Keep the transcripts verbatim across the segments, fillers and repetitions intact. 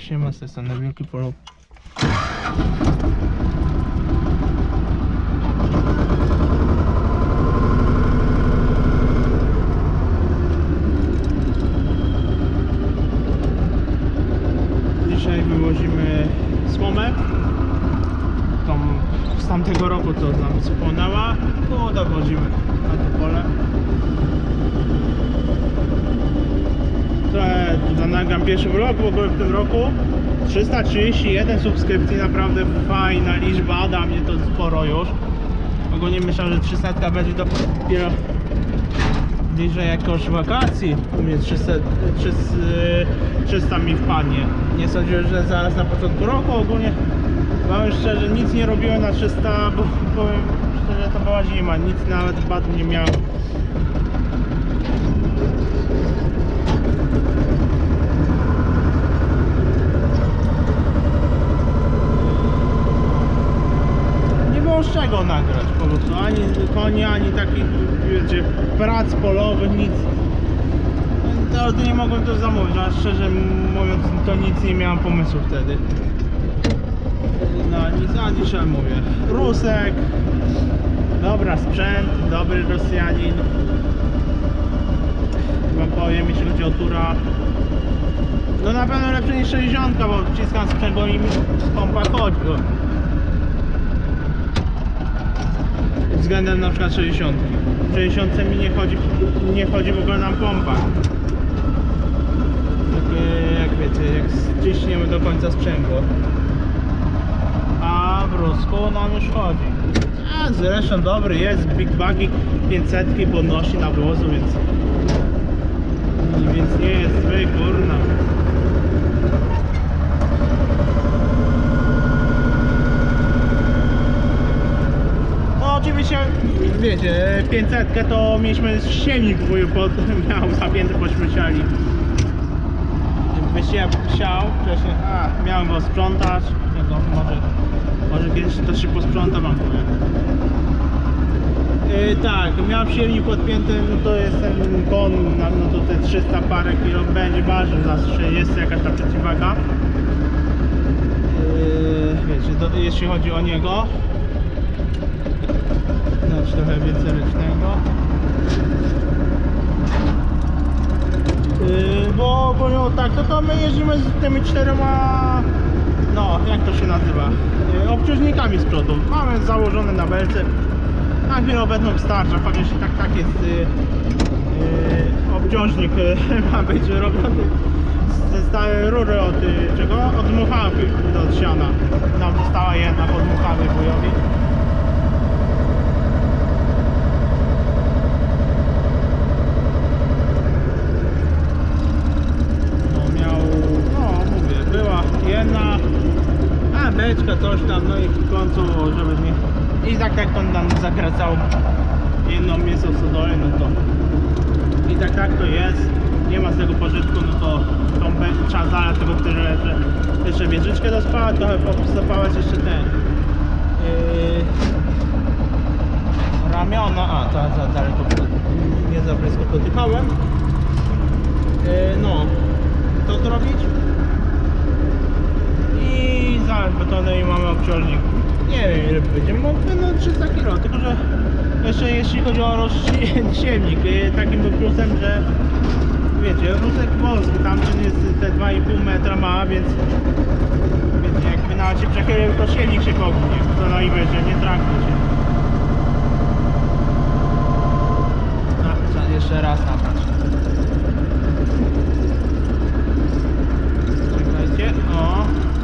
Siema, z tej strony Wielki Polop. Dzisiaj wywozimy słomę. Tą z tamtego roku, co nam spłonęła. No, dowozimy na to pole. Tutaj nagram pierwszy vlog w ogóle w tym roku. Trzysta trzydzieści jeden subskrypcji, naprawdę fajna liczba, dla mnie to sporo już. Ogólnie myślałem, że trzysta będzie dopiero bliżej jakoś wakacji. U mnie trzysta, trzysta, trzysta mi wpadnie. Nie sądziłem, że zaraz na początku roku. Ogólnie powiem szczerze, nic nie robiłem na trzysta, bo powiem szczerze, to była zima, nic nawet wpadł nie miałem. Z czego nagrać po prostu, ani koni, ani takich, wiecie, prac polowych, nic. To, to nie mogłem to zamówić, a szczerze mówiąc, to nic nie miałem pomysłu wtedy. No nic, a dzisiaj mówię, Rusek, dobra sprzęt, dobry Rosjanin. Wam powiem, jeśli chodzi o tura, no na pewno lepszy niż sześćdziesiąt, bo wciskam sprzęgło i pompa chodzi. Względem na przykład sześćdziesiąt. sześćdziesiąt mi nie chodzi, nie chodzi w ogóle nam pompa. Tak jak wiecie, jak ściśniemy do końca sprzęgło. A w Rusku nam już chodzi. A zresztą dobry jest, Big Buggy pięćset podnosi na włozu, więc więc nie jest zły, kurna. Oczywiście, wiecie, pięćset to mieliśmy siewnik pod, miał zapięty po śmieciali. Wysiew siał wcześniej, a miałem go sprzątać, tego może, może kiedyś to się posprząta, wam powiem. Yy, tak, miałem siewnik podpięty, no to jest ten kon, no to te trzysta parę kilo będzie ważył, zawsze jest jakaś ta przeciwwaga. Yy, wiecie, to, jeśli chodzi o niego. Dać trochę więcej ręcznego. Yy, bo, bo no, tak, to, to my jeździmy z tymi czterema, no jak to się nazywa, yy, obciążnikami z przodu. Mamy założone na belce. Na chwilę obecną starcza, faktycznie tak, tak jest. Yy, yy, obciążnik yy, ma być robiony ze stałej rury od yy, czego? Od dmuchawy do siana. Nam została jedna pod dmuchawy wujowi. Jedna, a beczka coś tam, no i w końcu, żeby nie... I tak jak on nam zakracał jedno mięso w stodole, no to... I tak tak to jest, nie ma z tego pożytku, no to tą trzeba zalać tego tyle, że jeszcze wieżyczkę dospała, trochę posypałeś jeszcze ten... Yy, ramiona, a to za daleko, nie za blisko podjechałem. Yy, no, to zrobić? I zalać betonem i mamy obciążnik. Nie wiem ile będziemy mogli, no trzysta kilo, tylko że jeszcze jeśli chodzi o rozsiewnik, takim plusem, że wiecie, Rusek polski, tamten jest te dwa i pół metra ma, więc wiecie, jakby nawet się przechylił, to siewnik się pognie, to no i będzie, nie traktuje się. No, trzeba jeszcze raz nabrać. Czekajcie, o.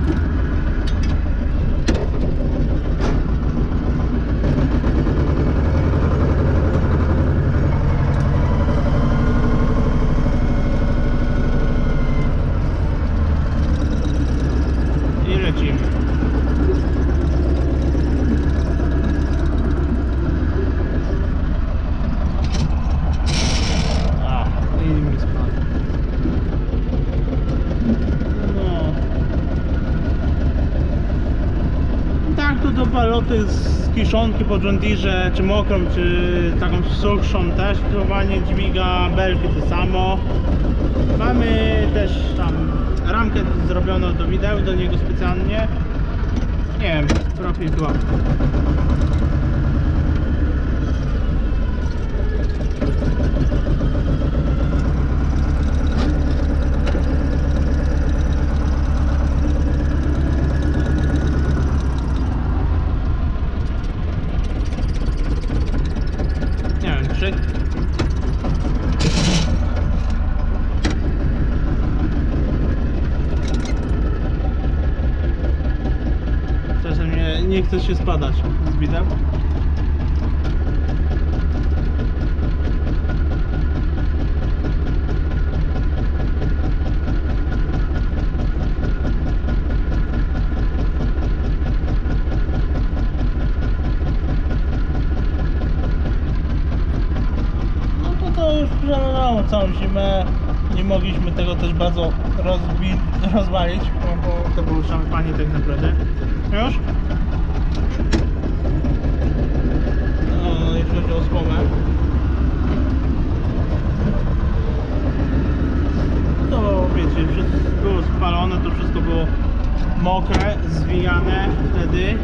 Paloty z kiszonki po John Deere, czy mokrą, czy taką suchszą też, próbowanie dźwiga, belki to samo. Mamy też tam ramkę zrobiono do wideł, do niego specjalnie. Nie wiem, profil chyba. Nie wiem, czy czasem nie, nie chce się spadać z wideł. Już całą zimę nie mogliśmy tego też bardzo rozbi rozwalić, bo to był szampanie tak naprawdę. Już? No, jeśli chodzi o słomę, to wiecie, wszystko było spalone, to wszystko było mokre, zwijane wtedy.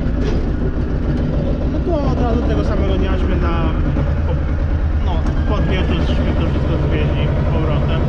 No to od razu tego samego dniaśmy na pod wieczór to wszystko zwieźli z powrotem.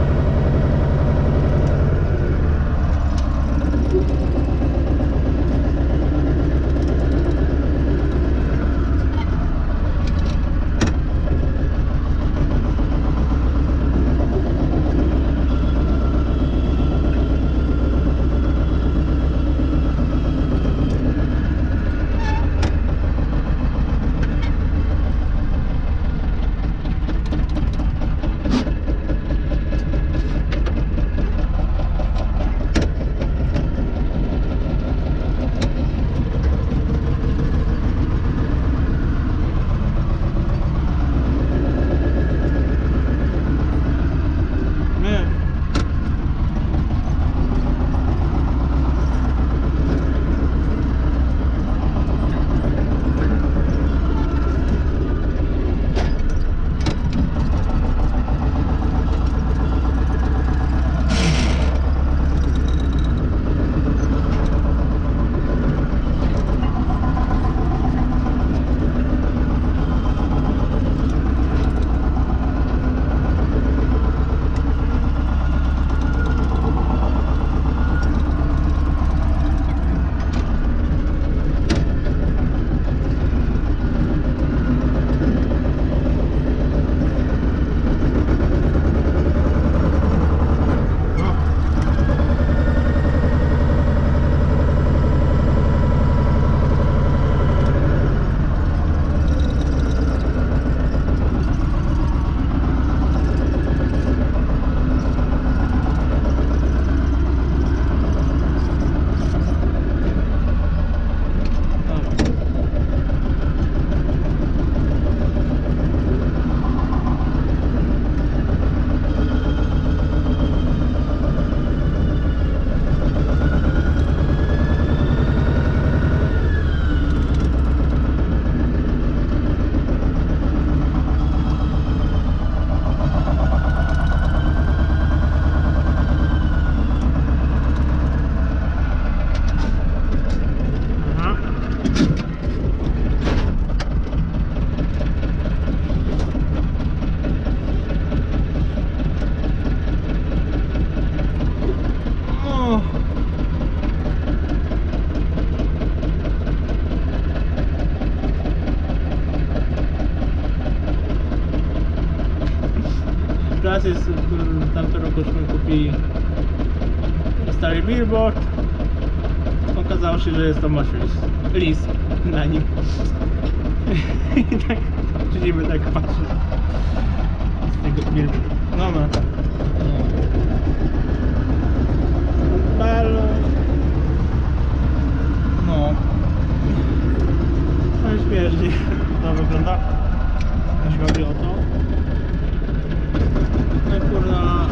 Raz jest, w tamtym rokuśmy kupili stary billboard. Okazało się, że jest to masz lis, lis na nim. I tak siedzimy, tak patrzeć z tego billboardu. No no. Balon. No. No i śmiesznie to wygląda, jeśli chodzi o to. No kurwa.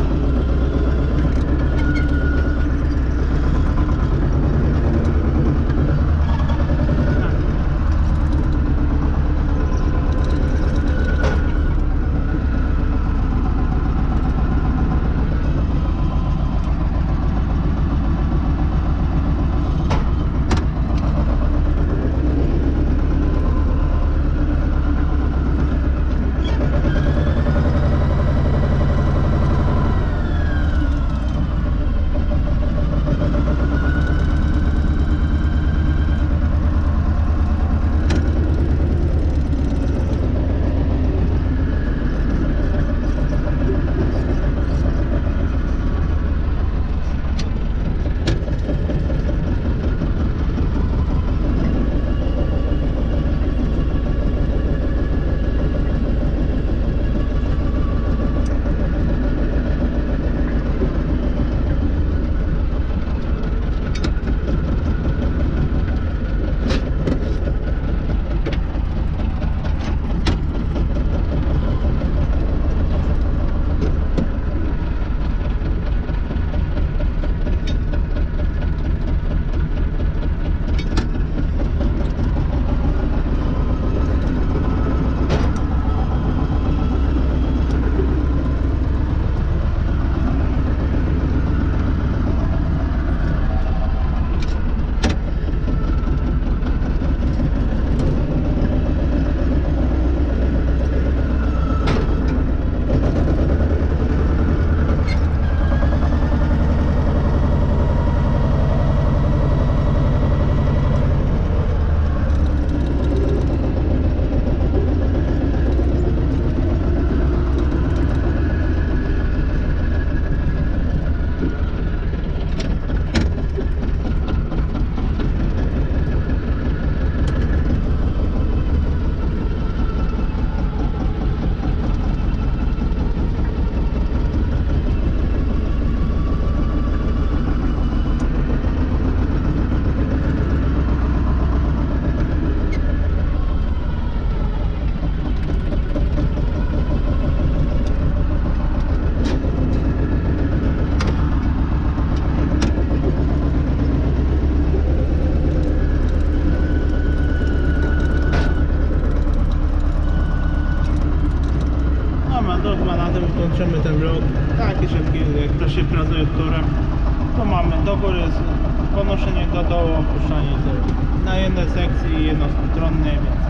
kończymy ten vlog. Taki szybki, jak ktoś się pracuje torem, to mamy do góry jest ponoszenie do dołu, opuszczanie tyłu. Na jednej sekcji jednostronnej, więc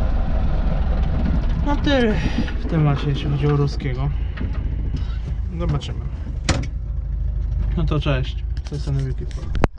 no tyle w temacie, jeśli chodzi o ruskiego. Zobaczymy. No to cześć. To jest Sanewiki.